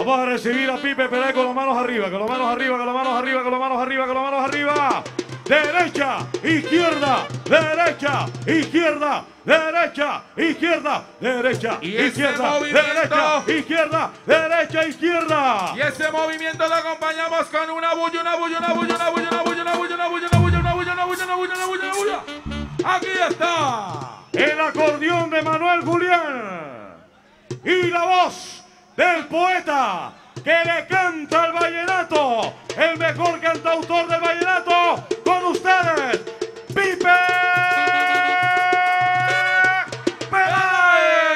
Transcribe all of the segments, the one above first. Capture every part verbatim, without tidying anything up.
Vamos a recibir a Pipe Peláez con las manos arriba, con las manos arriba, con las manos arriba, con las manos arriba, con las manos arriba. Derecha, izquierda, derecha, izquierda, derecha, izquierda, derecha, Y ese izquierda, movimiento. derecha, izquierda, derecha, izquierda. Y ese movimiento lo acompañamos con una bulla, una bulla, una bulla, una bulla, una bulla, una bulla, una bulla, una bulla, una bulla, una bulla, una bulla, una bulla, una bulla. Aquí está. El acordeón de Manuel Julián. Y la voz del poeta que le canta al vallenato, el mejor cantautor del vallenato, con ustedes, Pipe Peláez.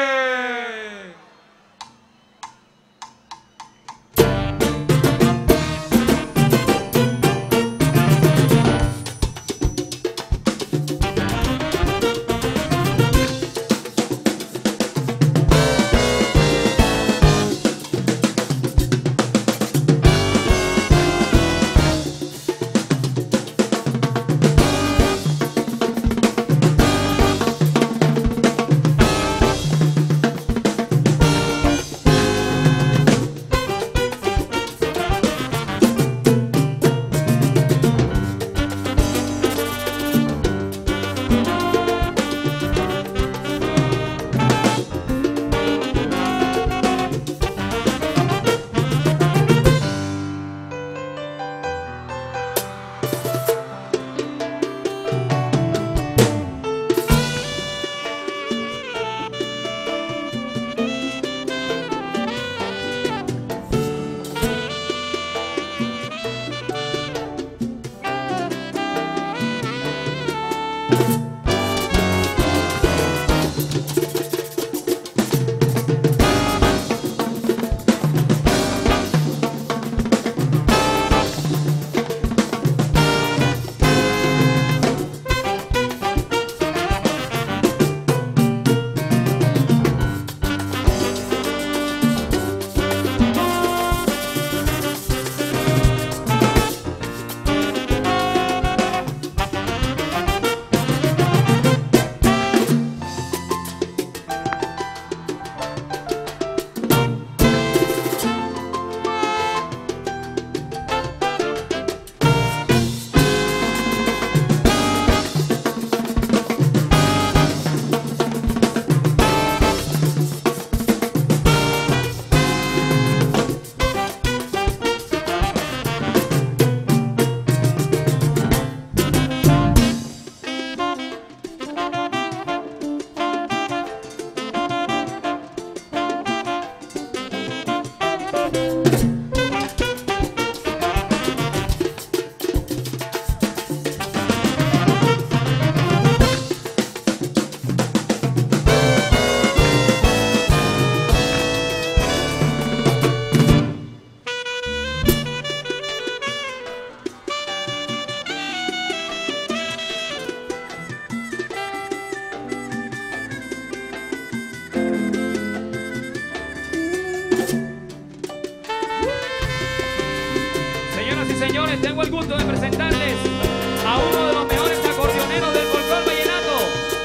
Señores, tengo el gusto de presentarles a uno de los mejores acordeoneros del folclore vallenato.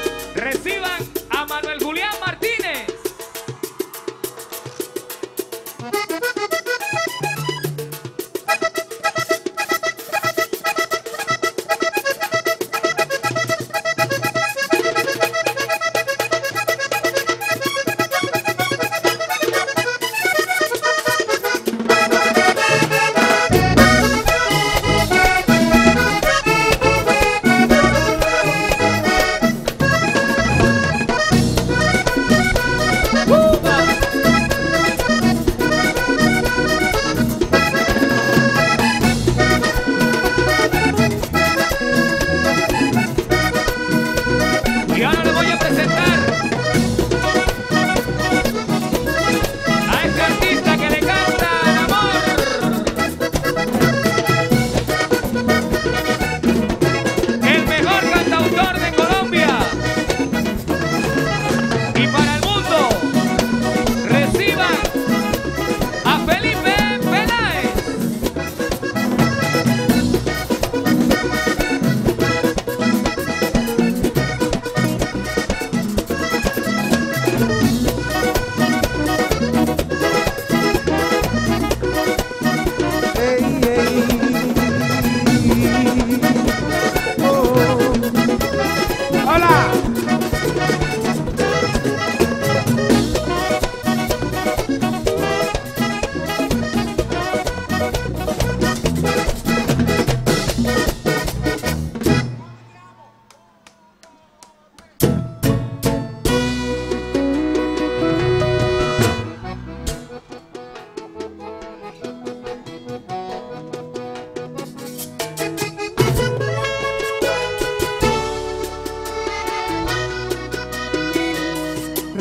Reciban a Manuel Julián Martínez. Thank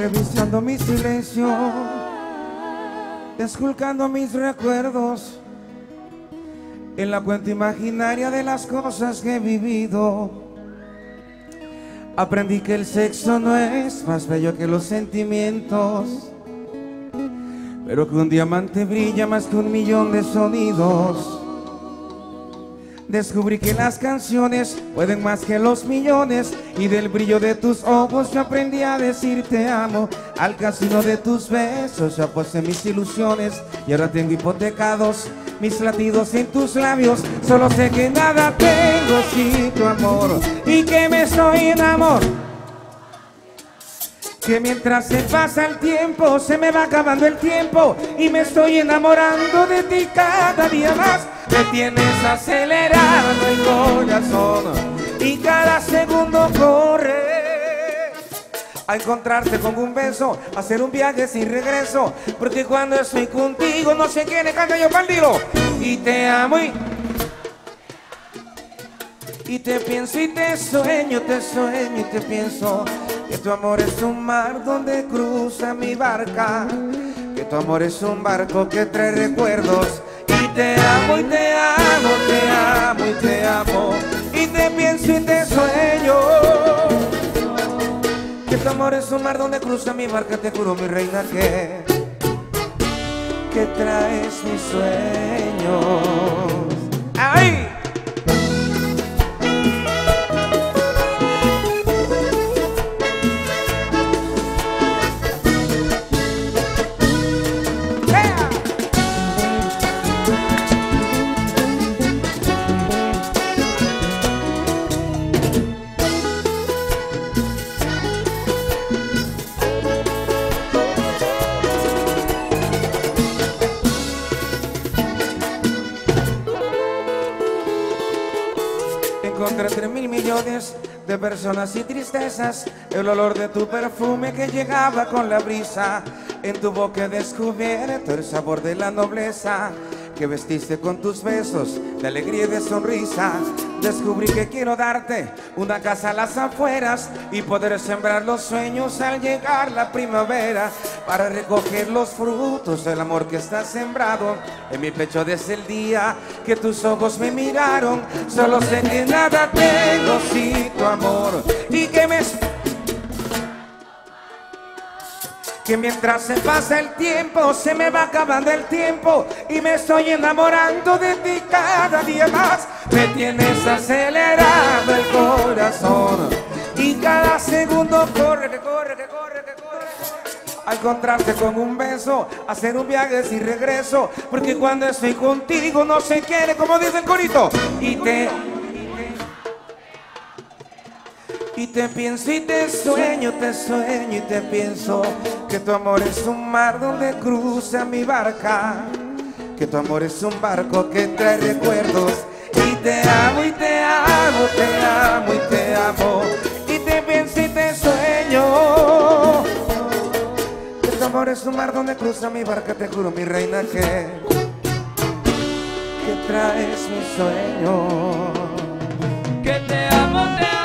revisando mi silencio, esculcando mis recuerdos en la cuenta imaginaria de las cosas que he vivido. Aprendí que el sexo no es más bello que los sentimientos, pero que un diamante brilla más que un millón de sonidos. Descubrí que las canciones pueden más que los millones, y del brillo de tus ojos yo aprendí a decir te amo. Al casino de tus besos yo aposté mis ilusiones, y ahora tengo hipotecados mis latidos en tus labios. Solo sé que nada tengo sin tu amor, y que me estoy en amor, que mientras se pasa el tiempo se me va acabando el tiempo, y me estoy enamorando de ti cada día más. Me tienes acelerado el corazón y cada segundo corre a encontrarte con un beso, a hacer un viaje sin regreso, porque cuando estoy contigo no sé quién le canta yo pandilo. Y te amo y, y te pienso y te sueño, te sueño y te pienso, que tu amor es un mar donde cruza mi barca, que tu amor es un barco que trae recuerdos. Y te amo y te amo, te amo y te amo, y te pienso y te sueño, que tu amor es un mar donde cruza mi barca. Te juro, mi reina, que que traes mis sueños. ¡Ay! Encontré entre mil millones de personas y tristezas el olor de tu perfume que llegaba con la brisa. En tu boca he descubierto el sabor de la nobleza que vestiste con tus besos de alegría y de sonrisa. Descubrí que quiero darte una casa a las afueras y poder sembrar los sueños al llegar la primavera, para recoger los frutos del amor que está sembrado en mi pecho desde el día que tus ojos me miraron. Solo sé que nada tengo sin tu amor, y que me... que mientras se pasa el tiempo se me va acabando el tiempo, y me estoy enamorando de ti cada día más. Me tienes acelerado el corazón y cada segundo corre, que corre, que corre, que corre, a encontrarte con un beso, hacer un viaje sin regreso, porque cuando estoy contigo no se quiere, como dice el corito. Y te... Y te pienso y te sueño, te sueño y te pienso, que tu amor es un mar donde cruza mi barca, que tu amor es un barco que trae recuerdos. Y te amo y te amo, te amo y te amo, y te pienso y te sueño, que tu amor es un mar donde cruza mi barca. Te juro, mi reina, que que traes mi sueño, Que te amo, te amo.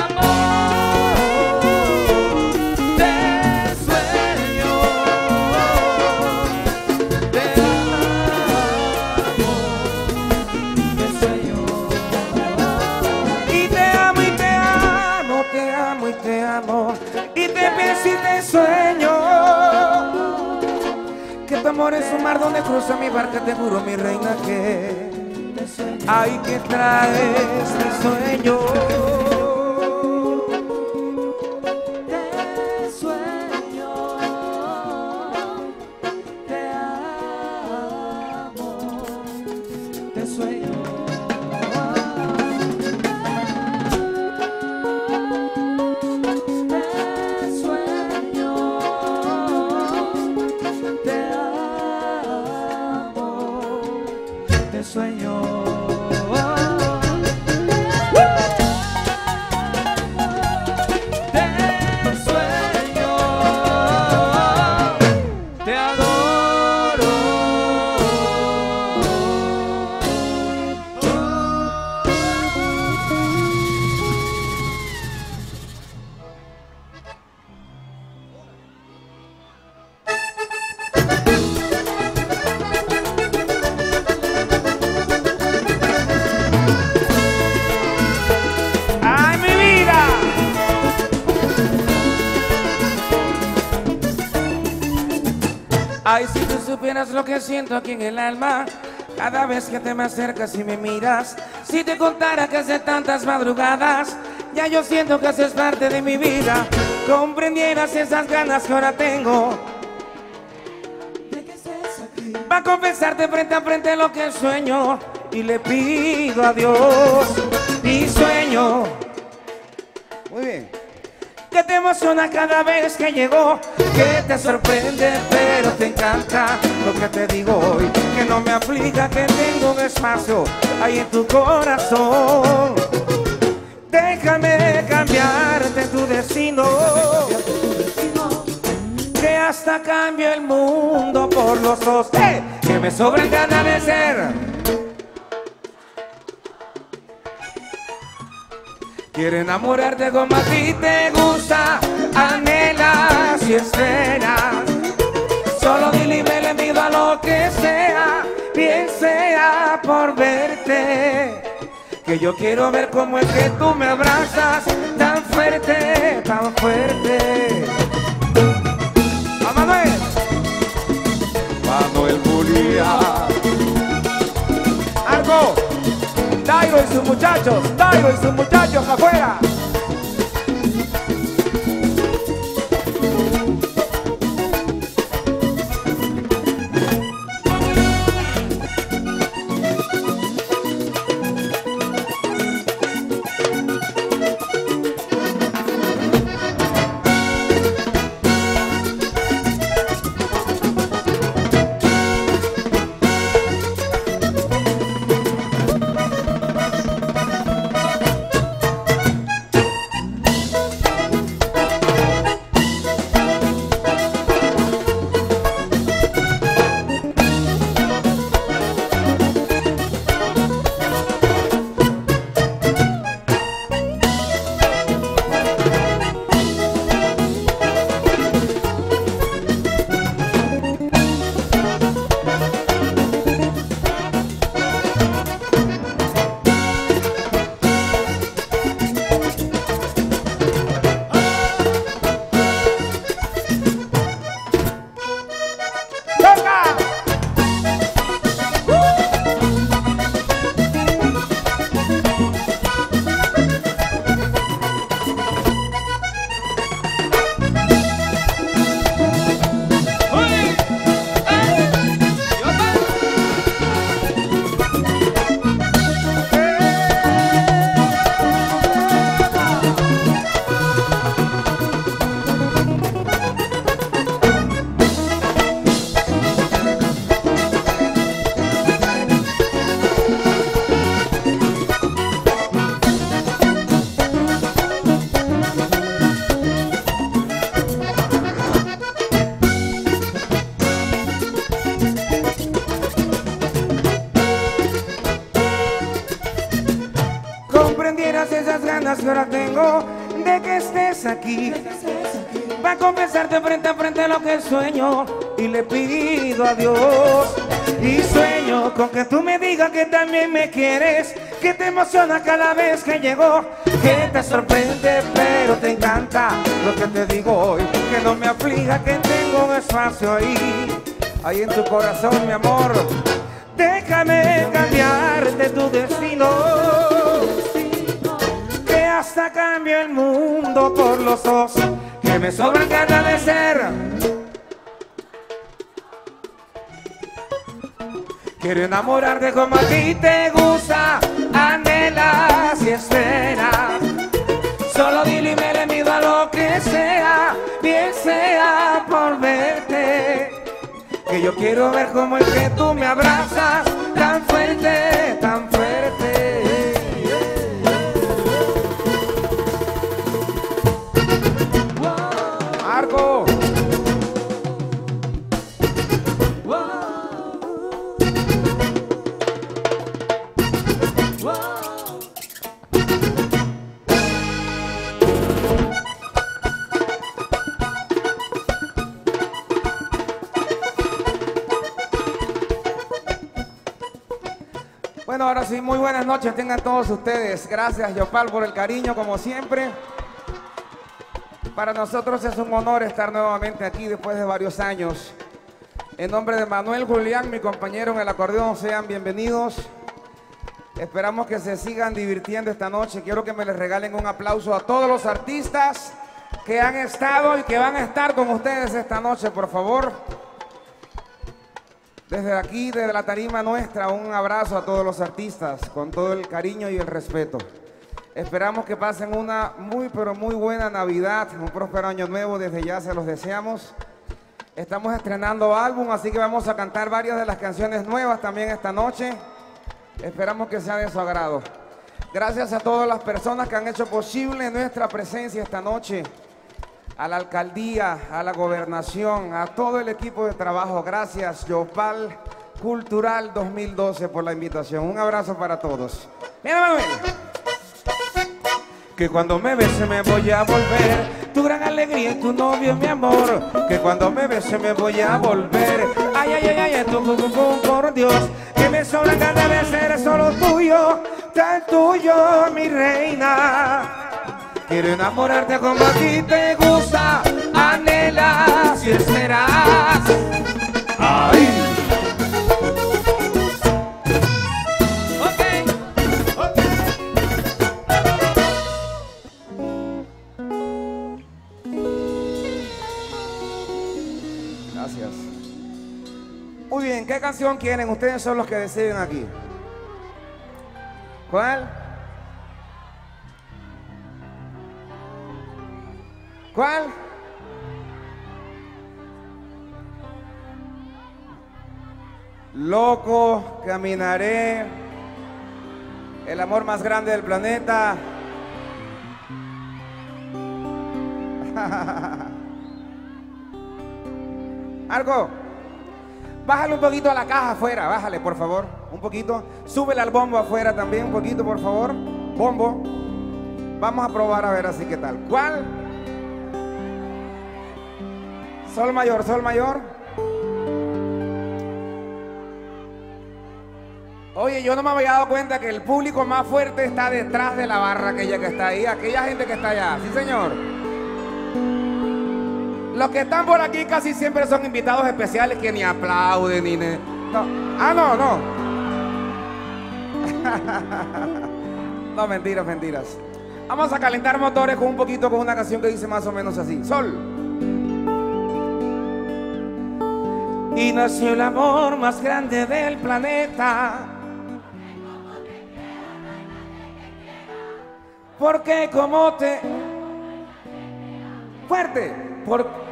Y te pienso y te sueño, que tu amor es un mar donde cruza mi barca. Te juro, mi reina, que ay, que traes mi sueño. Te sueño, te amo, te sueño. Sueño. Ay, si tú supieras lo que siento aquí en el alma cada vez que te me acercas y me miras. Si te contara que hace tantas madrugadas ya yo siento que haces parte de mi vida. Comprendieras esas ganas que ahora tengo de que estés aquí, pa' confesarte frente a frente lo que sueño. Y le pido a Dios y sueño. Muy bien. Que te emociona cada vez que llegó, que te sorprende pero te encanta lo que te digo hoy, que no me aplica que tengo un espacio ahí en tu corazón. Déjame cambiarte tu destino, que hasta cambie el mundo por los dos, ¡eh! Que me sobran ganas de ser. Quiero enamorarte como a ti te gusta, anhelas y esperas. Solo dile y me le pido a lo que sea, bien sea por verte. Que yo quiero ver cómo es que tú me abrazas, tan fuerte, tan fuerte. ¡A Manuel! Manuel Julián. ¡Arco! Dairo y sus muchachos, Dairo y sus muchachos afuera. Esas ganas que ahora tengo de que estés aquí, va a confesarte frente a frente lo que sueño. Y le pido a Dios y sueño con que tú me digas que también me quieres, que te emociona cada vez que llego, que te sorprende pero te encanta lo que te digo hoy, que no me aflija que tengo un espacio ahí, ahí en tu corazón, mi amor. Déjame cambiarte tu destino, hasta cambio el mundo por los dos, que me sobran ganas de ser. Quiero enamorarte como a ti te gusta, anhelas y esperas. Solo dile y me le mido a lo que sea, bien sea por verte. Que yo quiero ver cómo es que tú me abrazas, tan fuerte, tan fuerte. Marco. Bueno, ahora sí, muy buenas noches tengan todos ustedes. Gracias, Yopal, por el cariño, como siempre. Para nosotros es un honor estar nuevamente aquí después de varios años. En nombre de Manuel Julián, mi compañero en el acordeón, sean bienvenidos. Esperamos que se sigan divirtiendo esta noche. Quiero que me les regalen un aplauso a todos los artistas que han estado y que van a estar con ustedes esta noche, por favor. Desde aquí, desde la tarima nuestra, un abrazo a todos los artistas con todo el cariño y el respeto. Esperamos que pasen una muy, pero muy buena Navidad, un próspero año nuevo, desde ya se los deseamos. Estamos estrenando álbum, así que vamos a cantar varias de las canciones nuevas también esta noche. Esperamos que sea de su agrado. Gracias a todas las personas que han hecho posible nuestra presencia esta noche. A la alcaldía, a la gobernación, a todo el equipo de trabajo. Gracias, Yopal Cultural dos mil doce, por la invitación. Un abrazo para todos. Mira, Manuel. Que cuando me bese me voy a volver tu gran alegría y tu novio, mi amor. Que cuando me bese me voy a volver. Ay, ay, ay, ay, tu, tu, tu, por Dios. Que me sobra ganas de ser solo tuyo, tan tuyo, mi reina. Quiero enamorarte como a ti te gusta, anhelas y esperas. Ay. Muy bien, ¿qué canción quieren? Ustedes son los que deciden aquí. ¿Cuál? ¿Cuál? Loco, caminaré. El amor más grande del planeta. Algo. Bájale un poquito a la caja afuera, bájale por favor, un poquito. Súbele al bombo afuera también, un poquito por favor. Bombo. Vamos a probar a ver así qué tal. ¿Cuál? Sol mayor, sol mayor. Oye, yo no me había dado cuenta que el público más fuerte está detrás de la barra, aquella que está ahí, aquella gente que está allá. Sí, señor. Los que están por aquí casi siempre son invitados especiales que ni aplauden ni... Ne... No. Ah, no, no. No, mentiras, mentiras. Vamos a calentar motores con un poquito, con una canción que dice más o menos así. Sol. Y nació el amor más grande del planeta. Porque como te... Fuerte. Por...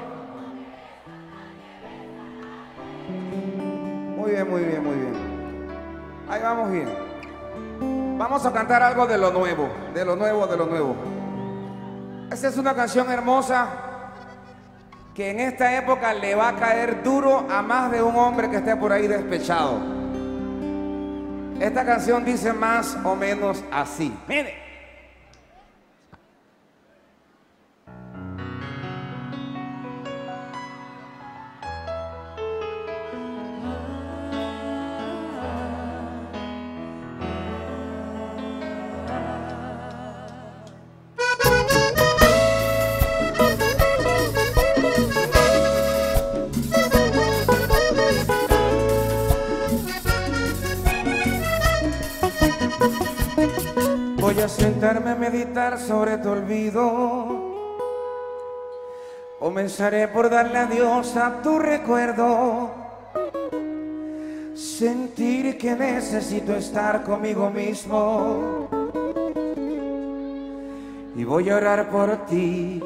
Muy bien, muy bien, muy bien. Ahí vamos bien. Vamos a cantar algo de lo nuevo, de lo nuevo, de lo nuevo. Esta es una canción hermosa que en esta época le va a caer duro a más de un hombre que esté por ahí despechado. Esta canción dice más o menos así. Mire. Voy a sentarme a meditar sobre tu olvido. Comenzaré por darle adiós a tu recuerdo. Sentir que necesito estar conmigo mismo. Y voy a orar por ti.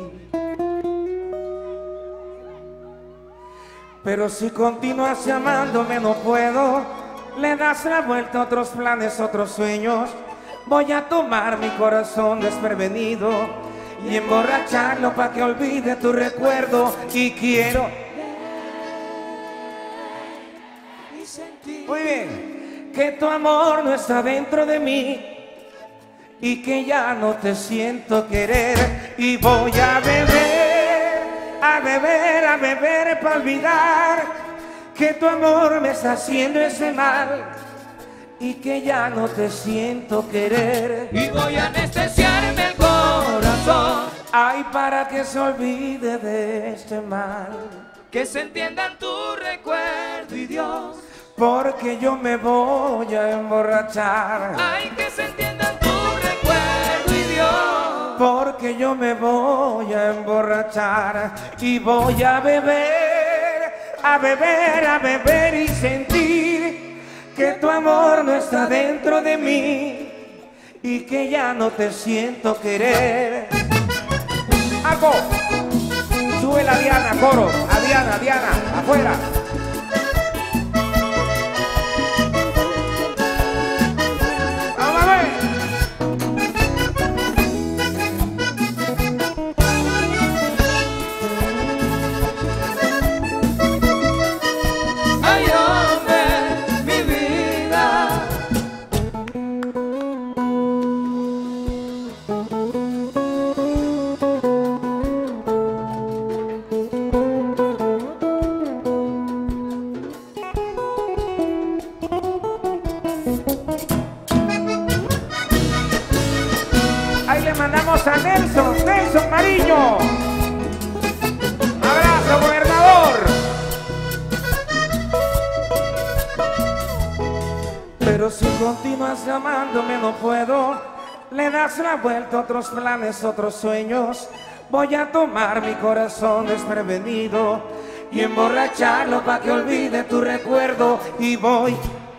Pero si continúas llamándome no puedo. Le das la vuelta a otros planes, otros sueños. Voy a tomar mi corazón desprevenido y emborracharlo para que olvide tu recuerdo. Y quiero... Muy bien. Que tu amor no está dentro de mí y que ya no te siento querer. Y voy a beber, a beber, a beber para olvidar que tu amor me está haciendo ese mal y que ya no te siento querer. Y voy a anestesiarme el corazón, ay, para que se olvide de este mal. que se entiendan tu recuerdo y Dios. Porque yo me voy a emborrachar. Ay, que se entiendan tu recuerdo y Dios. Porque yo me voy a emborrachar y voy a beber, a beber, a beber y sentir que tu amor no está dentro de mí y que ya no te siento querer. ¡Algo! Sube la Diana, coro. A Diana, Diana, afuera. ¡Vamos a ver! Ay, hombre, mi vida. Ahí le mandamos a Nelson, Nelson Mariño. Abrazo, gobernador. Pero si continúas llamándome no puedo. Le das la vuelta a otros planes, otros sueños. Voy a tomar mi corazón desprevenido y emborracharlo para que olvide tu recuerdo. Y voy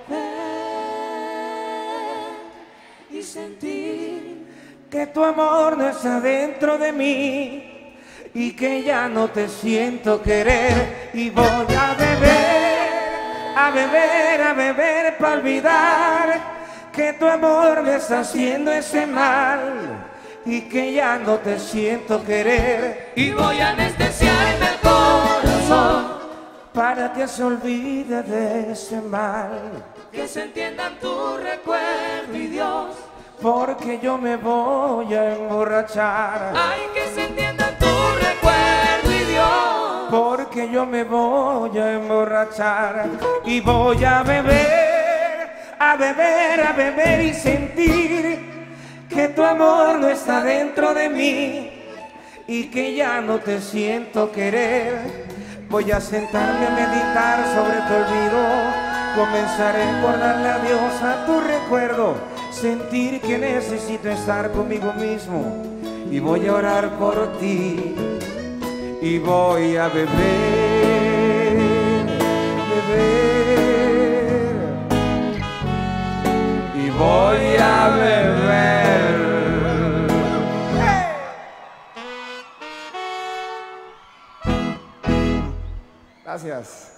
y sentir que tu amor no está dentro de mí y que ya no te siento querer. Y voy a beber, a beber, a beber para olvidar que tu amor me está haciendo ese mal y que ya no te siento querer. Y voy a anestesiarme el corazón Para que se olvide de ese mal, que se entiendan tu recuerdo y Dios. porque yo me voy a emborrachar. Ay, que se entiendan tu recuerdo y Dios. Porque yo me voy a emborrachar y voy a beber, a beber, a beber y sentir que tu amor no está dentro de mí y que ya no te siento querer. Voy a sentarme a meditar sobre tu olvido, comenzaré por darle adiós a tu recuerdo, sentir que necesito estar conmigo mismo y voy a orar por ti. Y voy a beber, beber, y voy a beber. Gracias.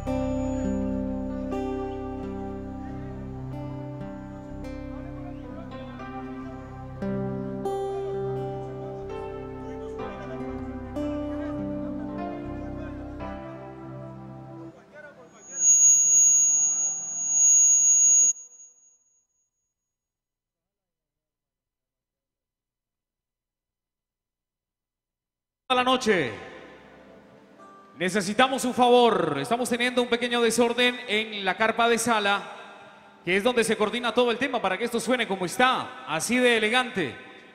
La noche. Necesitamos un favor. Estamos teniendo un pequeño desorden en la carpa de sala, que es donde se coordina todo el tema para que esto suene como está, así de elegante.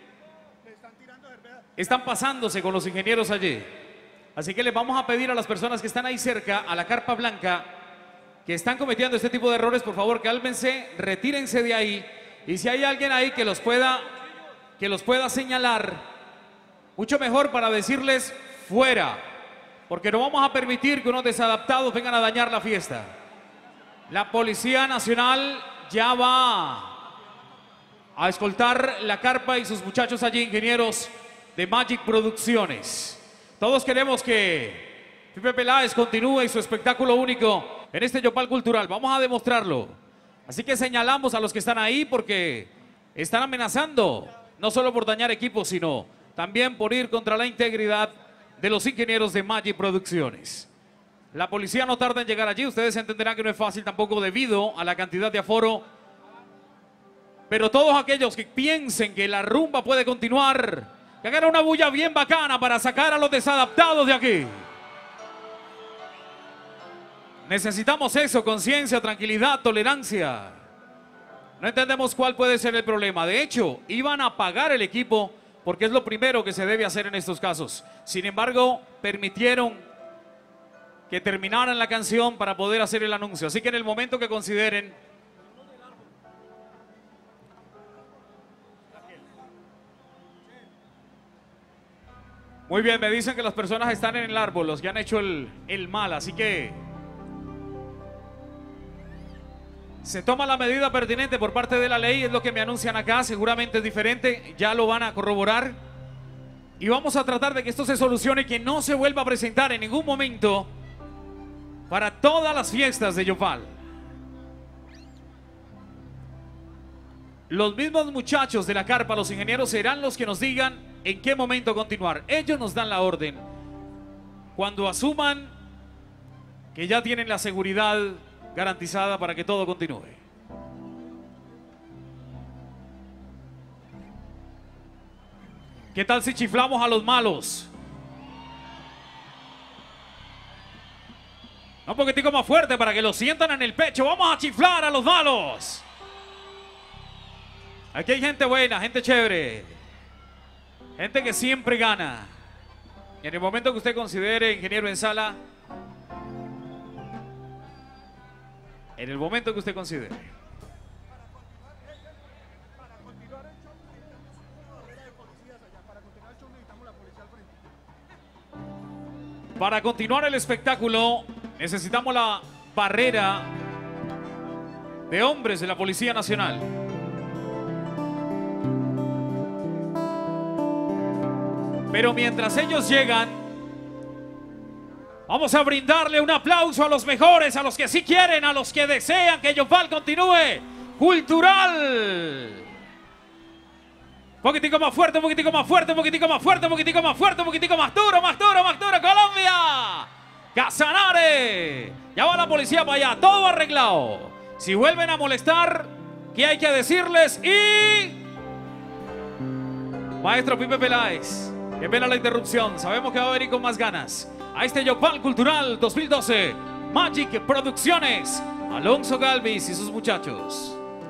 Están pasándose con los ingenieros allí. Así que les vamos a pedir a las personas que están ahí cerca, a la carpa blanca, que están cometiendo este tipo de errores, por favor, cálmense, retírense de ahí. Y si hay alguien ahí que los pueda, que los pueda señalar, mucho mejor para decirles fuera, porque no vamos a permitir que unos desadaptados vengan a dañar la fiesta. La Policía Nacional ya va a escoltar la carpa y sus muchachos allí, ingenieros de Magic Producciones. Todos queremos que Pipe Peláez continúe su espectáculo único en este Yopal Cultural. Vamos a demostrarlo. Así que señalamos a los que están ahí porque están amenazando, no solo por dañar equipos, sino también por ir contra la integridad de los ingenieros de Magic Producciones. La policía no tarda en llegar allí. Ustedes entenderán que no es fácil tampoco debido a la cantidad de aforo. Pero todos aquellos que piensen que la rumba puede continuar, que hagan una bulla bien bacana para sacar a los desadaptados de aquí. Necesitamos eso, conciencia, tranquilidad, tolerancia. No entendemos cuál puede ser el problema. De hecho, iban a apagar el equipo porque es lo primero que se debe hacer en estos casos. Sin embargo, permitieron que terminaran la canción para poder hacer el anuncio. Así que en el momento que consideren, muy bien, me dicen que las personas están en el árbol, los que han hecho el, el mal, así que se toma la medida pertinente por parte de la ley, es lo que me anuncian acá, seguramente es diferente, ya lo van a corroborar. Y vamos a tratar de que esto se solucione y que no se vuelva a presentar en ningún momento para todas las fiestas de Yopal. Los mismos muchachos de la carpa, los ingenieros, serán los que nos digan en qué momento continuar. Ellos nos dan la orden cuando asuman que ya tienen la seguridad garantizada para que todo continúe. ¿Qué tal si chiflamos a los malos? Un poquitico más fuerte para que lo sientan en el pecho. Vamos a chiflar a los malos. Aquí hay gente buena, gente chévere. Gente que siempre gana. Y en el momento que usted considere, ingeniero en sala, en el momento que usted considere. Para continuar el espectáculo, necesitamos la barrera de hombres de la Policía Nacional. Pero mientras ellos llegan, vamos a brindarle un aplauso a los mejores, a los que sí quieren, a los que desean que Yopal continúe. Cultural. Un poquitico más fuerte, un poquitico más fuerte, un poquitico más fuerte, un poquitico más fuerte, un poquitico más duro, más duro, más duro. Colombia. Casanare. Ya va la policía para allá, todo arreglado. Si vuelven a molestar, ¿qué hay que decirles? Y... Maestro Pipe Peláez, qué pena la interrupción. Sabemos que va a venir con más ganas a este Yopal Cultural dos mil doce. Magic Producciones. Alonso Galvis y sus muchachos.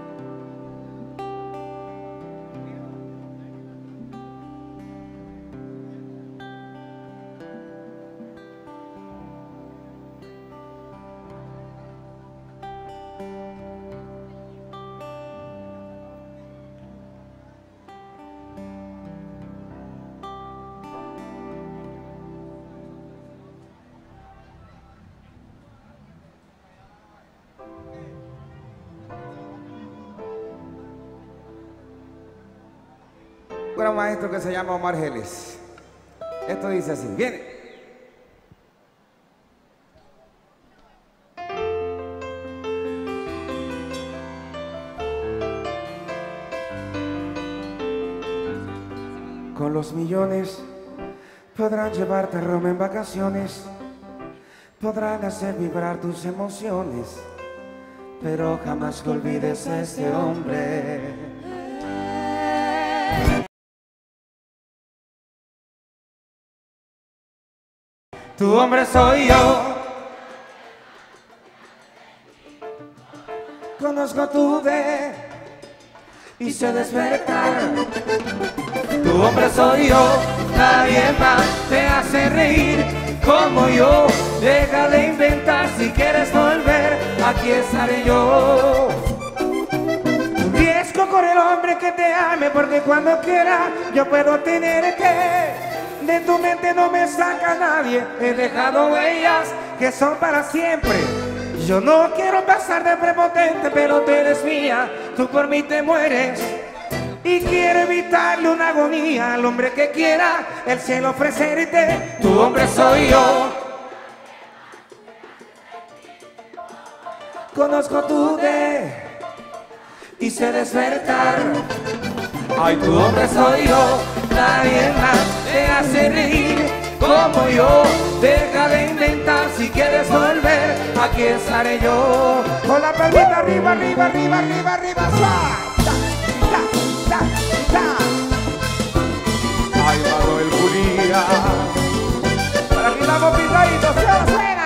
Un gran maestro que se llama Omar Geles. Esto dice así, viene. Con los millones podrán llevarte a Roma en vacaciones, podrán hacer vibrar tus emociones, pero jamás que olvides a este hombre. Tu hombre soy yo. Conozco tu de y sé despertar. Tu hombre soy yo. Nadie más te hace reír como yo. Deja de inventar, si quieres volver, aquí estaré yo. Un riesgo corre el hombre que te ame, porque cuando quiera yo puedo tenerte. De tu mente no me saca nadie. He dejado huellas que son para siempre. Yo no quiero pasar de prepotente, pero tú eres mía, tú por mí te mueres. Y quiero evitarle una agonía al hombre que quiera el cielo ofrecerte. Tu hombre soy yo. Conozco tu de y sé despertar. Ay, tu hombre soy yo. Nadie más te hace reír como yo. Deja de inventar, si quieres volver, aquí estaré yo. Con la palmita arriba, arriba, arriba, arriba, arriba. ¡Sa! ¡Ta, ta, ta, ta! Ay, Manuel Julia. Para que la bombita se suena.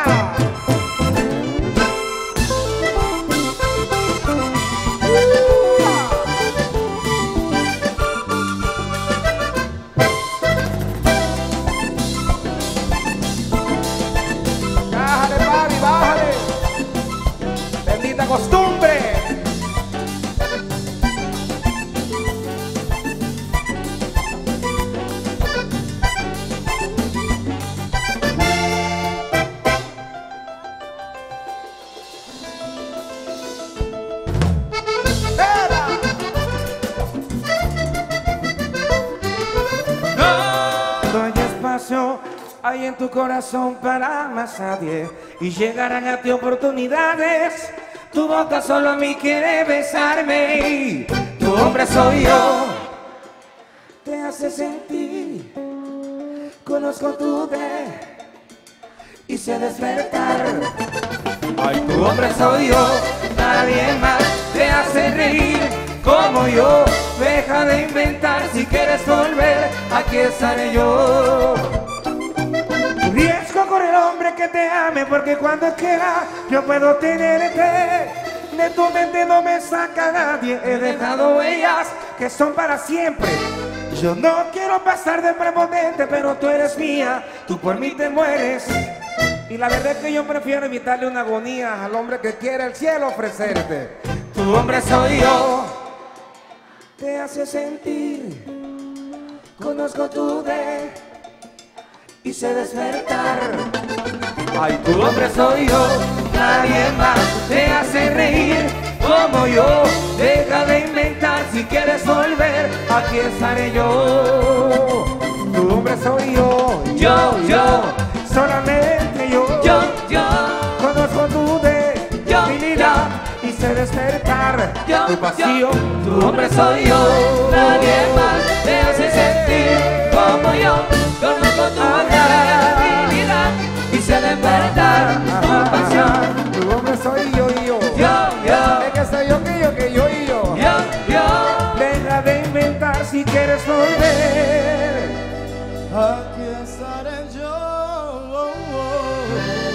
Nadie espacio hay en tu corazón para más nadie y llegarán a ti oportunidades. Tu boca solo a mí quiere besarme. Tu hombre soy yo. Te hace sentir. Conozco tu de y sé despertar. Ay, tu hombre soy yo. Nadie más te hace reír como yo. Deja de inventar, si quieres volver, aquí estaré yo. Riesgo con el hombre que te ame, porque cuando quiera yo puedo tenerte. De tu mente no me saca nadie. He dejado huellas que son para siempre. Yo no quiero pasar de prepotente, pero tú eres mía, tú por mí te mueres. Y la verdad es que yo prefiero evitarle una agonía al hombre que quiere el cielo ofrecerte. Tu hombre soy yo. Te hace sentir. Conozco tu de y sé despertar. Ay, tu hombre soy yo. Nadie más te hace reír como yo. Deja de inventar, si quieres volver, aquí estaré yo. Tu hombre soy yo. Yo, yo. Solamente yo. Yo, yo. Conozco tu debilidad y sé despertar yo, tu pasión. Yo. Tu hombre soy yo. Nadie más te hace sentir como yo. Conozco tu debilidad y sé despertar tu pasión. Tu hombre soy yo y yo. Yo, yo. Es que soy yo, que yo, que yo y yo. Yo, yo. Deja de inventar, si quieres volver, aquí estaré yo. Oh, oh,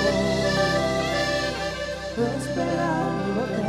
oh. Esperándote.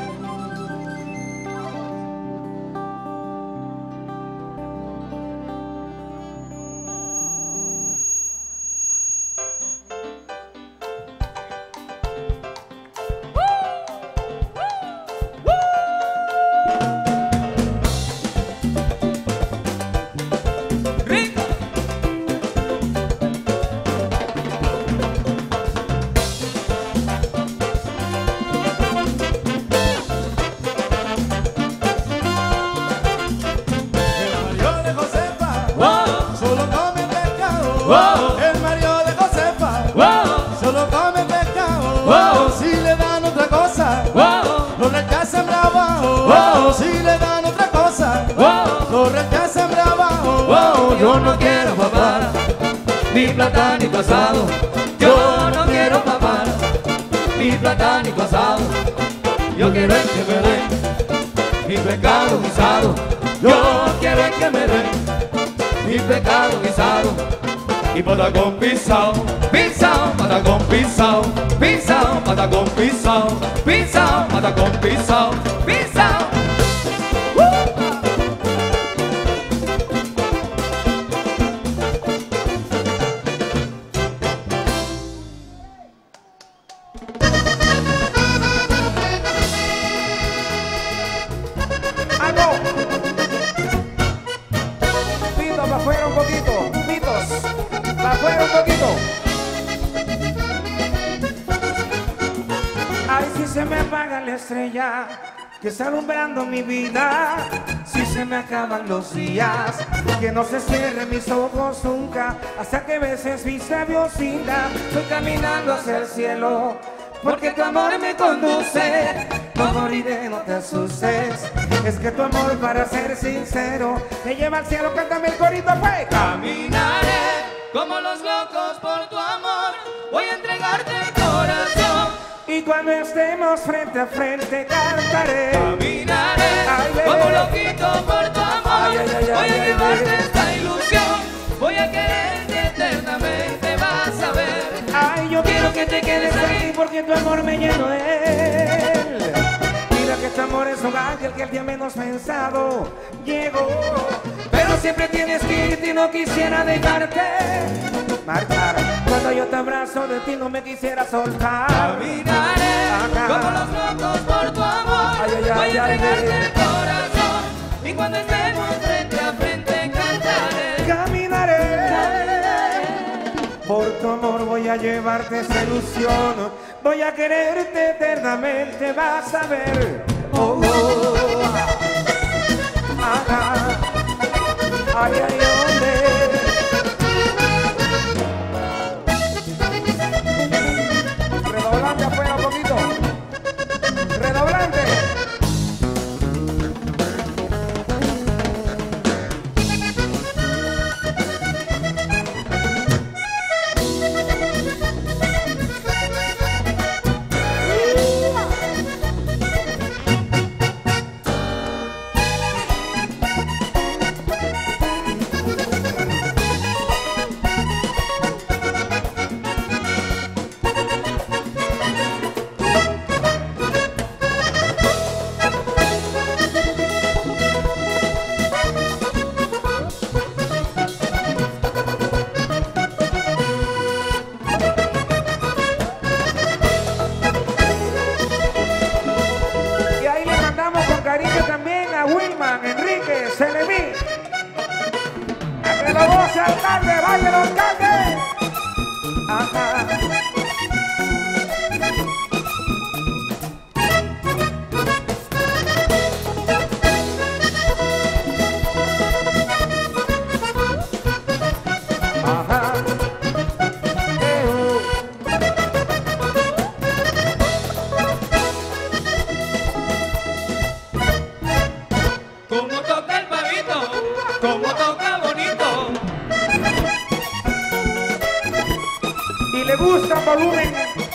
Yo no quiero papar mi plata ni pasado. Yo no quiero papar mi plata ni pasado. Yo quiero el que me dé mi pecado guisado. Yo quiero el que me dé mi pecado guisado. Y patacón pisao, pisao, patacón pisao, pisao, patacón pisao, pisao, patacón pisao, pisao. Estrella que está alumbrando mi vida, si se me acaban los días, que no se cierren mis ojos nunca, hasta que beses mis labios, linda. Estoy caminando hacia el cielo, porque tu amor me conduce. No moriré, no te asustes, es que tu amor, para ser sincero, te lleva al cielo. Cántame el corito, pues. Caminaré como los locos por tu amor, voy a entregarte el corazón. Y cuando estemos frente a frente cantaré. Caminaré ay, como loquito por tu amor. Ay, ay, ay, voy a llevarte ay, esta ilusión. Voy a quererte eternamente, vas a ver. Ay, yo quiero que te quedes aquí porque tu amor me llenó de él. Mira que tu amor es un ángel que el día menos pensado llegó. Pero siempre tienes que irte y no quisiera dejarte marchar. Cuando yo te abrazo de ti no me quisiera soltar. Caminaré acá como los locos por tu amor. Ay, ay, voy a entregarte ay, el corazón. Y cuando estemos frente a frente cantaré. Caminaré, Caminaré. Por tu amor voy a llevarte esa ilusión. Voy a quererte eternamente, vas a ver. Oh, oh. Acá. Ay, ay, hombre. le gusta volumen.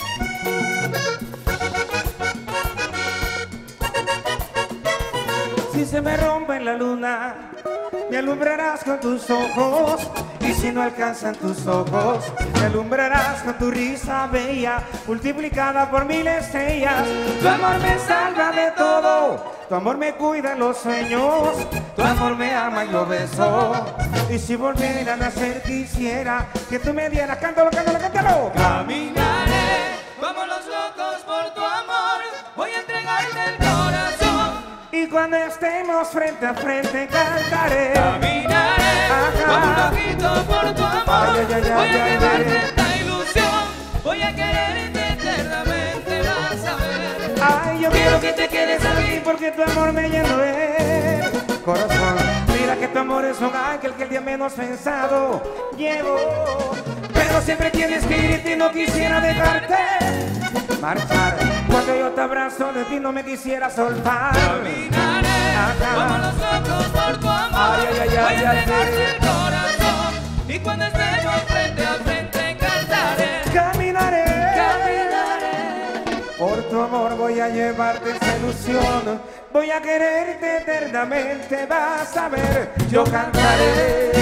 Si se me rompe la luna, me alumbrarás con tus ojos. Y si no alcanzan tus ojos, me alumbrarás con tu risa bella, multiplicada por mil estrellas. Tu amor me salva de todo, tu amor me cuida en los sueños, tu amor me ama y lo beso. Y si volviera a nacer quisiera que tú me dieras, cántalo, cántalo, cántalo. Caminaré como los locos por tu amor, voy a entregarte el corazón. Y cuando estemos frente a frente cantaré. Caminaré como un loquito por tu amor, Ay, ay, ay, voy ay, a ay, llevarte ay. esta ilusión, voy a quererte eternamente, vas a ver. Ay, yo quiero que te quedes aquí porque tu amor me llenó el corazón. Mira que tu amor es un ángel que el día menos pensado llegó. Pero siempre tienes que irte y no quisiera dejarte marchar. Cuando yo te abrazo de ti no me quisiera soltar. Caminaré Ajá. como los locos por tu amor, Ay, ay, ay, voy ay, a ay, entregarte ay. el corazón. Y cuando estemos frente a frente cantaré. Caminaré, Caminaré. por tu amor voy a llevarte esa ilusión. Voy a quererte eternamente, vas a ver, yo cantaré.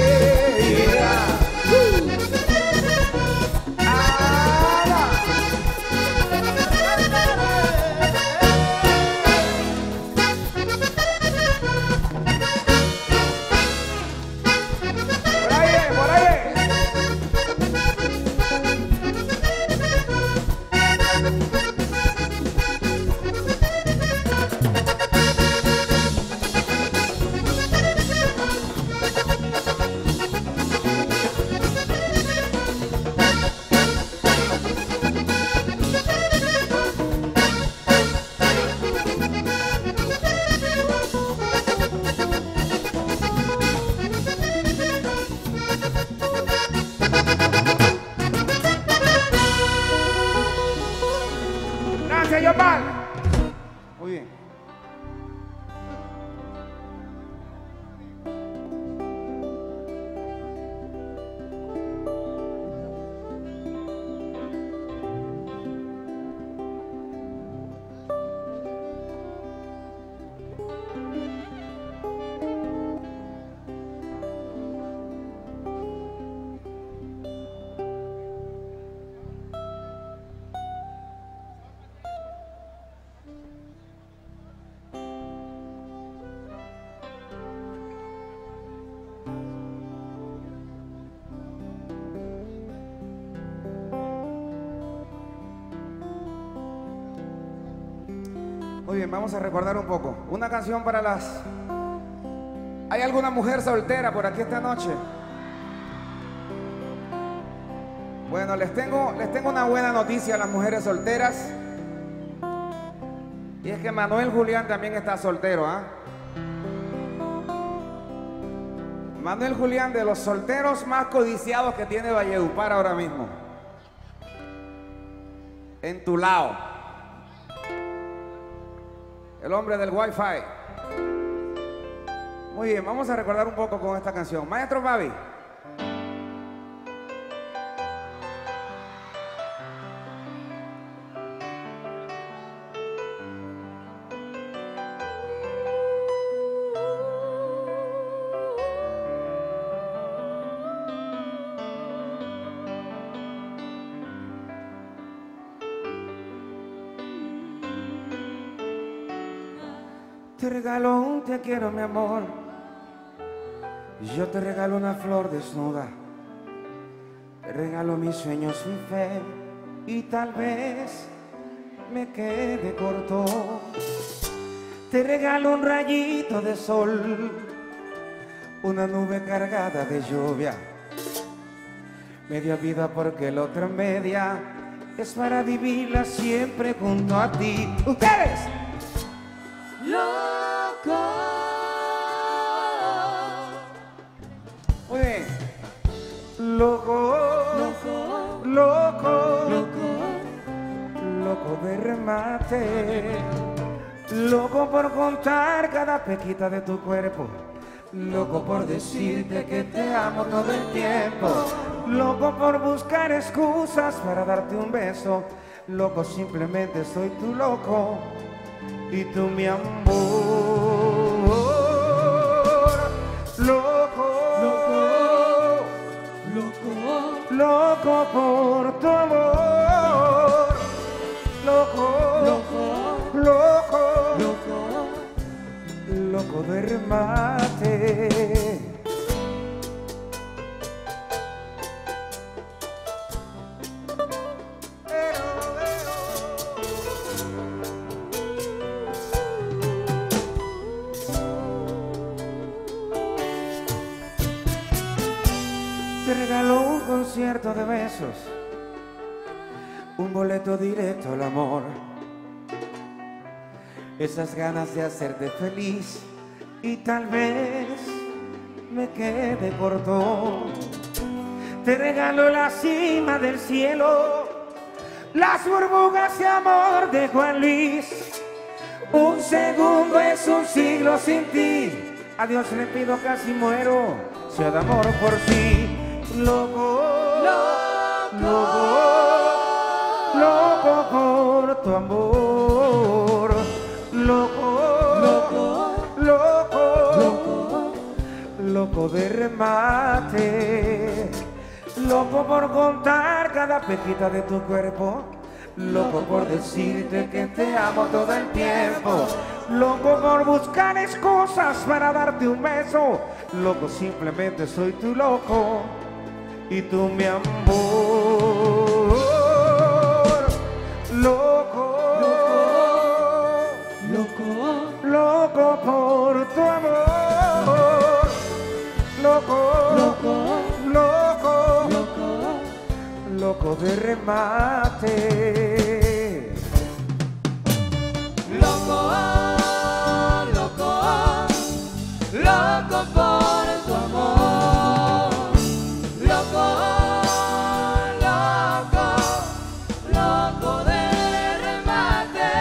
Ah, por ahí, por ahí. Gracias, Yopal. Muy bien. Muy bien, vamos a recordar un poco. Una canción para las... ¿Hay alguna mujer soltera por aquí esta noche? Bueno, les tengo, les tengo una buena noticia a las mujeres solteras. Y es que Manuel Julián también está soltero, ¿ah? Manuel Julián, de los solteros más codiciados que tiene Valledupar ahora mismo. En tu lado. El hombre del Wi-Fi. Muy bien, vamos a recordar un poco con esta canción. Maestro Fabi. Te regalo un te quiero, mi amor. Yo te regalo una flor desnuda. Te regalo mis sueños sin fe. Y tal vez me quede corto. Te regalo un rayito de sol. Una nube cargada de lluvia. Media vida porque la otra media es para vivirla siempre junto a ti. ¡Ustedes! Loco. Muy bien. Loco, Loco. loco, Loco. loco de remate. Loco por contar cada pequita de tu cuerpo. Loco por decirte que te amo todo el tiempo. loco por buscar excusas para darte un beso. Loco, simplemente soy tu loco y tú mi amor. Loco, loco, loco, loco por tu amor. Loco, loco, loco, loco, loco de remate. Te regaló un concierto de besos, un boleto directo al amor, esas ganas de hacerte feliz y tal vez me quede corto. Te regaló la cima del cielo, las burbujas de amor de Juan Luis. Un segundo es un siglo sin ti, a Dios le pido, casi muero, sea de amor por ti. Loco, loco, loco por tu amor. Loco, loco, loco, loco, loco de remate. Loco por contar cada pejita de tu cuerpo. Loco por decirte que te amo todo el tiempo. Loco por buscar excusas para darte un beso. Loco, simplemente soy tu loco y tú mi amor. Loco, loco, loco por tu amor. Loco, loco, loco, loco, loco de remate. Loco, loco, loco por tu amor. Loco, loco, loco de remate.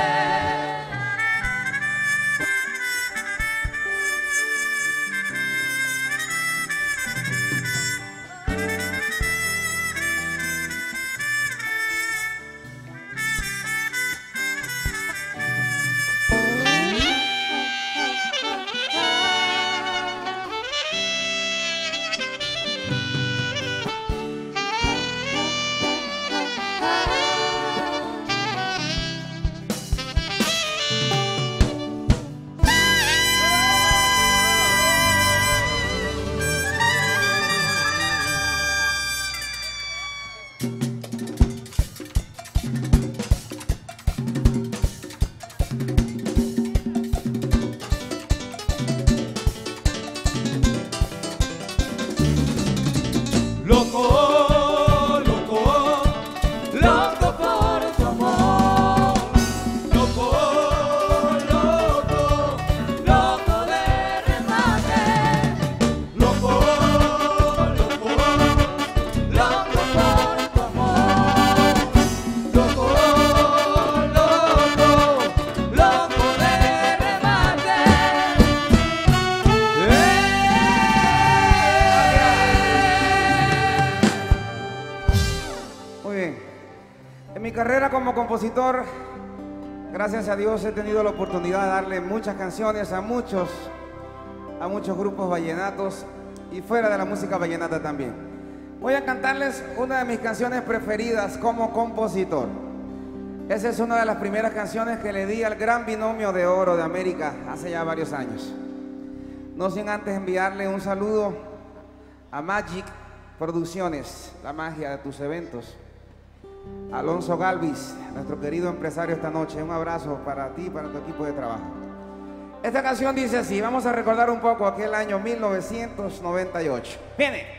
Loco, loco, Loco por tu amor. loco, loco, Loco de remate. loco, loco, Loco por tu amor. loco, Loco, loco de remate. Muy bien. En mi carrera como compositor, gracias a Dios he tenido la oportunidad de darle muchas canciones a muchos, a muchos grupos vallenatos y fuera de la música vallenata también. Voy a cantarles una de mis canciones preferidas como compositor. Esa es una de las primeras canciones que le di al gran binomio de oro de América hace ya varios años. No sin antes enviarle un saludo a Magic Producciones, la magia de tus eventos. Alonso Galvis, nuestro querido empresario esta noche. Un abrazo para ti y para tu equipo de trabajo. Esta canción dice así, vamos a recordar un poco aquel año mil novecientos noventa y ocho. Viene.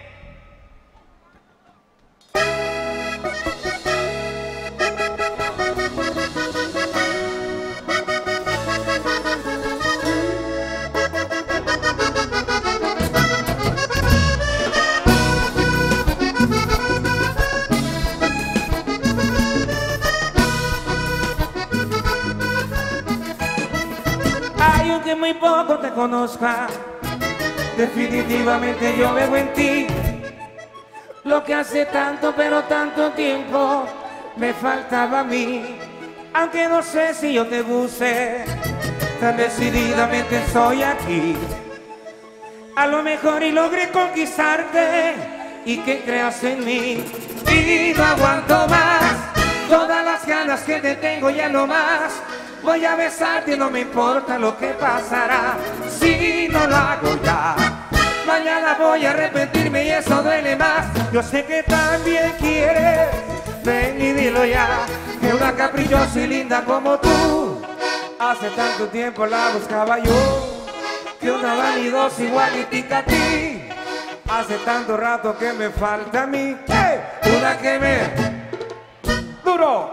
Ay, aunque muy poco te conozca, definitivamente yo veo en ti lo que hace tanto, pero tanto tiempo me faltaba a mí. Aunque no sé si yo te guste, tan decididamente estoy aquí. A lo mejor y logré conquistarte y que creas en mí. Y no aguanto más todas las ganas que te tengo, ya no más. Voy a besarte y no me importa lo que pasará si no lo hago ya. Mañana voy a arrepentirme y eso duele más. Yo sé que también quieres, ven y dilo ya, que una caprichosa y linda como tú, hace tanto tiempo la buscaba yo, que una vanidosa igualitica a ti, hace tanto rato que me falta a mí. ¡Hey! Una que me... ¡Duro!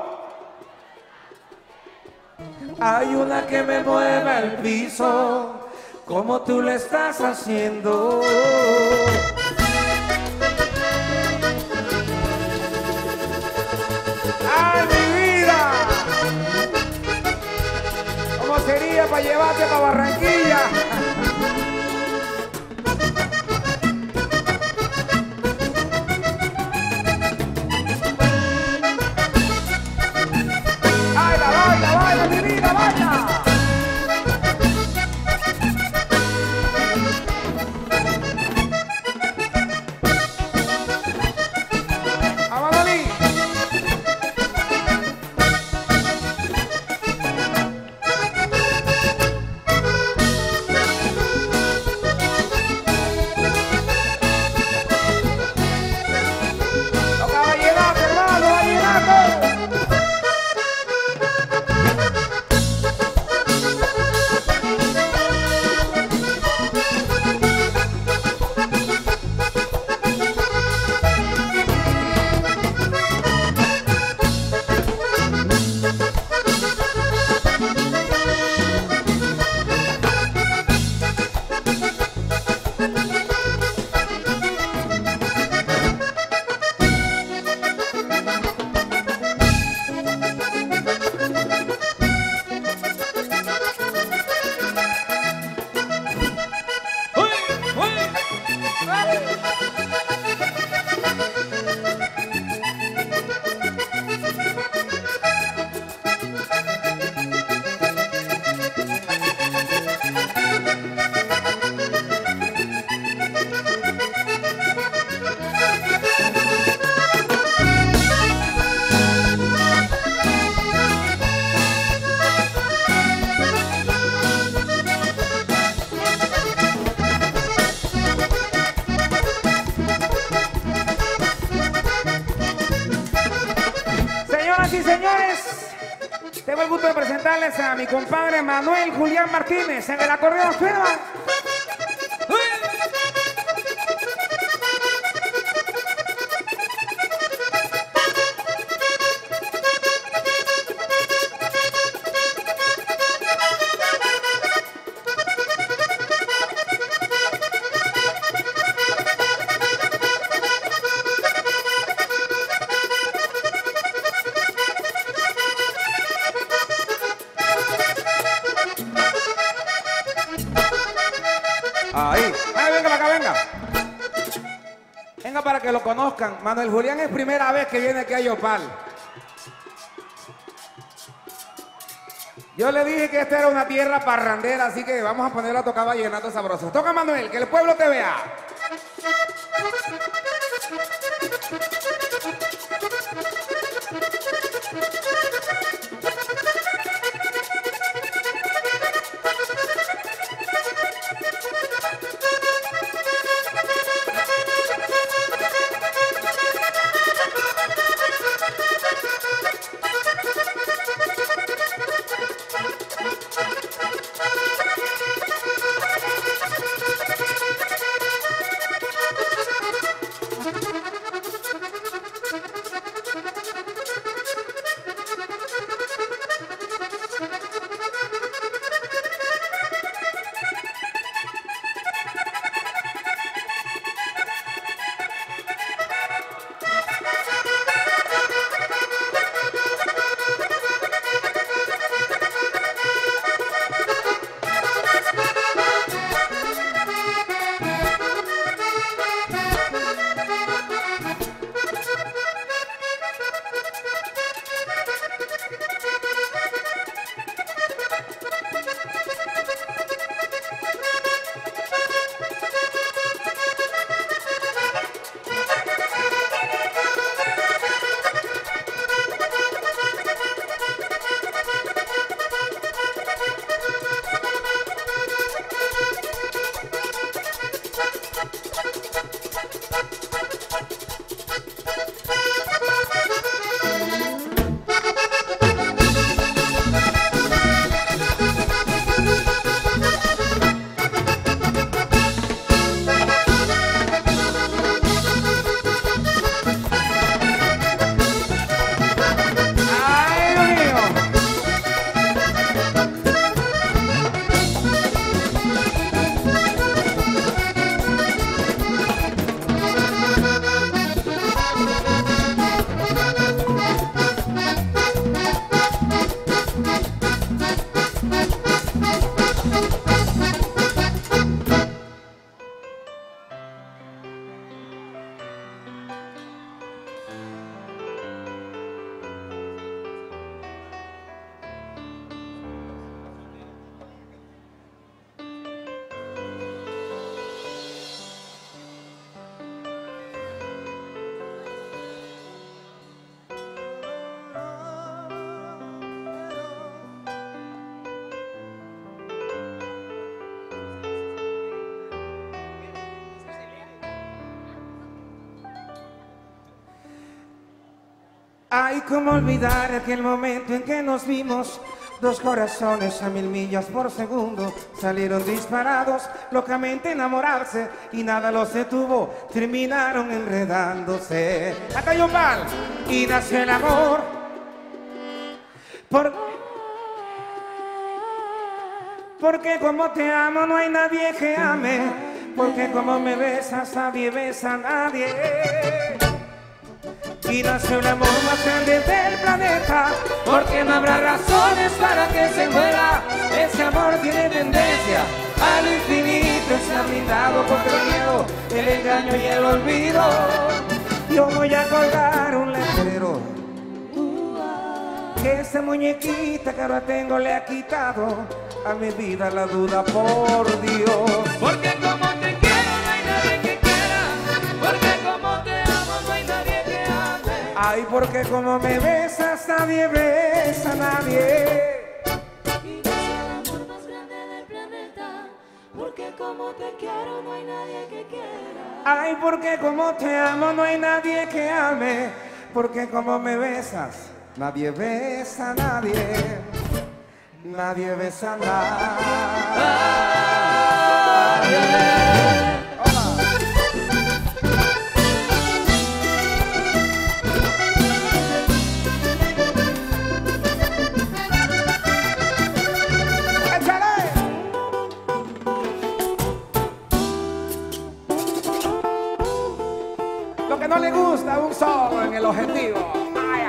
Hay una que me mueva el piso, como tú lo estás haciendo. ¡Ay, mi vida! ¿Cómo sería para llevarte para Barranquilla? ¡Baila, baila, baila, mi vida, baila! Tengo el gusto de presentarles a mi compadre Manuel Julián Martínez en el acordeón. ¡Firma! Ahí, ahí, venga para acá, venga. Venga para que lo conozcan. Manuel Julián es primera vez que viene aquí a Yopal. Yo le dije que esta era una tierra parrandera, así que vamos a ponerlo a tocar vallenato sabroso. Toca, Manuel, que el pueblo te vea. Ay, cómo olvidar aquel momento en que nos vimos. Dos corazones a mil millas por segundo salieron disparados, locamente enamorarse y nada los detuvo, terminaron enredándose. Acá hay un mal y nació el amor. Por... Porque como te amo no hay nadie que ame, porque como me besas nadie besa a nadie. Y nació el amor más grande del planeta, porque no habrá razones para que se muera. Ese amor tiene tendencia al infinito, está blindado contra el miedo, el engaño y el olvido. Yo voy a colgar un letrero que esa muñequita que ahora tengo le ha quitado a mi vida la duda, por Dios. Porque como te quiero no hay nadie que quiera, porque como te amo no hay nadie que ame. Ay, porque como me besas nadie besa a nadie. Y yo soy el amor más grande del planeta, porque como te quiero no hay nadie que quiera. Ay, porque como te amo no hay nadie que ame, porque como me besas nadie besa a nadie. Nadie besa a nadie. ¡Échale! Lo que no le gusta, un solo en el objetivo. Vaya.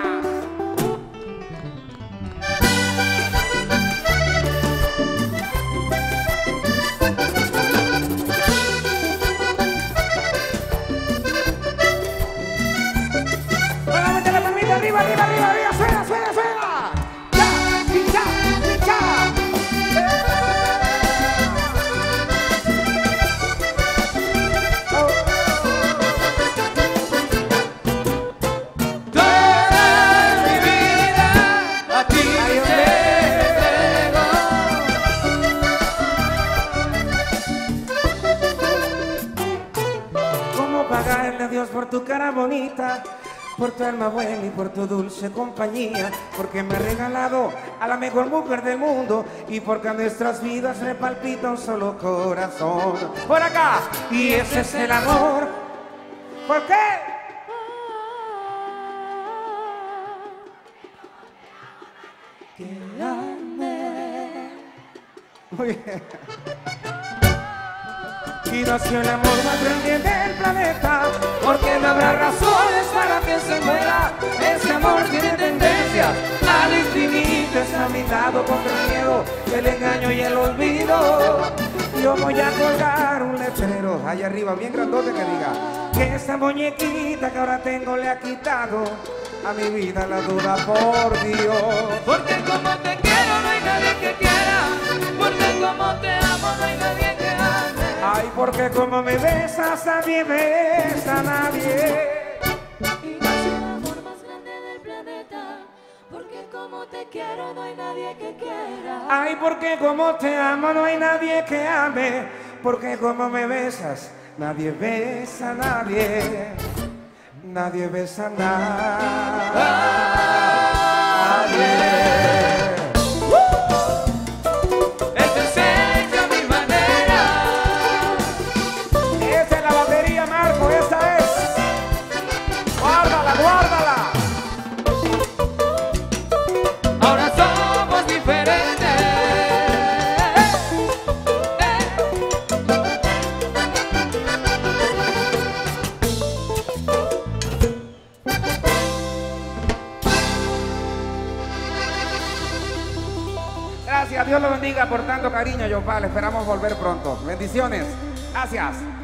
Arriba, arriba, arriba, arriba, suena, suena, suena. Ya, pincha, pincha. Oh. Toda mi vida a ti te entrego. ¿Cómo pagarle a Dios por tu cara bonita? Por tu alma buena y por tu dulce compañía, porque me ha regalado a la mejor mujer del mundo y porque a nuestras vidas le palpita un solo corazón. Por acá, y ese es el amor. ¿Por qué? Muy bien. Y nació el amor más grande del planeta, porque no habrá razones para que se muera. Ese amor tiene tendencia al infinito, está blindado contra el miedo, el engaño y el olvido. Yo voy a colgar un letrero allá arriba, bien grandote, que diga que esa muñequita que ahora tengo le ha quitado a mi vida la duda, por Dios. Porque como te quiero no hay nadie que quiera, porque como te amo no hay nadie que ame. Ay, porque como me besas nadie besa a nadie. Y yo soy el amor más grande del planeta, porque como te quiero no hay nadie que quiera. Ay, porque como te amo no hay nadie que ame, porque como me besas nadie besa a nadie. Nadie besa a nadie. Esto es hecho a mi manera. Esa es la batería, Marco, esa es. Guárdala, guárdala. Ahora somos diferentes. Gracias, Dios lo bendiga por tanto cariño, Yopal. Esperamos volver pronto. Bendiciones. Gracias.